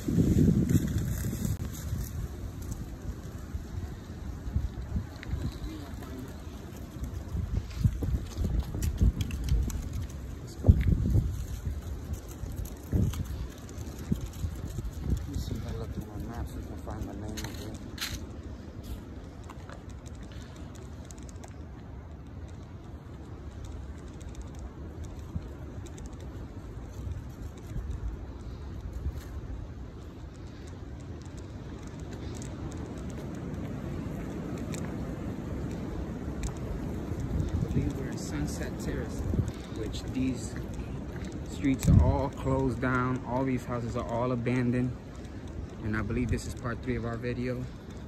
Sunset Terrace, which these streets are all closed down. All these houses are all abandoned, and I believe this is part 3 of our video.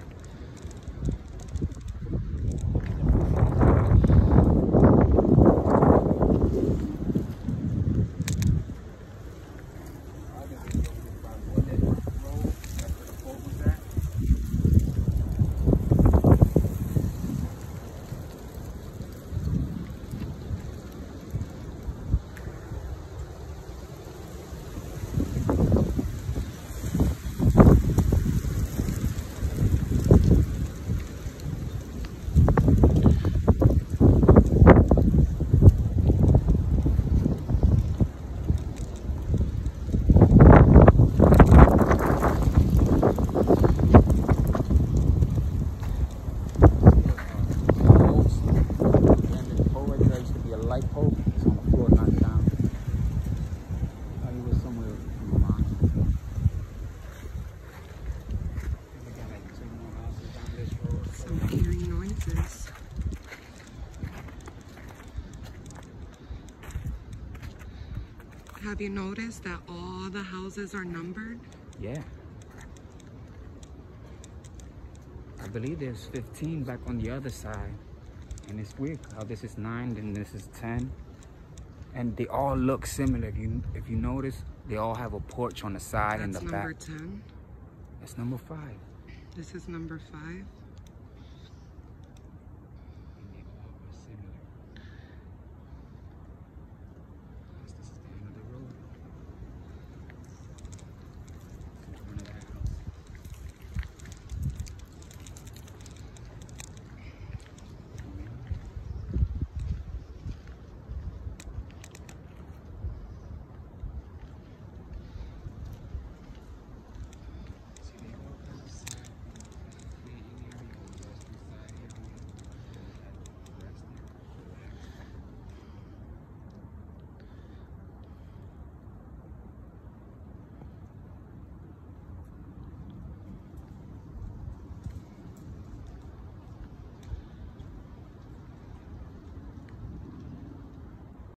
Have you noticed that all the houses are numbered? Yeah. I believe there's 15 back on the other side. And it's weird how this is 9 and this is 10. And they all look similar. If you notice, they all have a porch on the side and the back. That's number 10. That's number 5. This is number 5.